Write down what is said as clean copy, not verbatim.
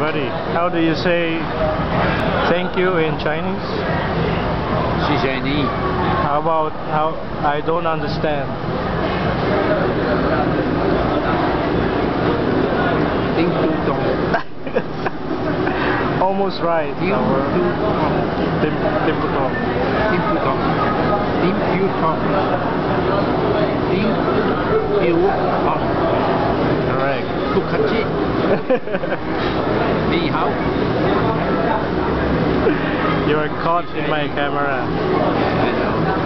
buddy. How do you say thank you in Chinese? 谢谢你. How about how I don't understand? 听不懂. Almost right. 听不懂. 听不懂. 听不懂. 听不懂. 听不懂. Correct. 不客气. 你好. You are caught in my camera. I know.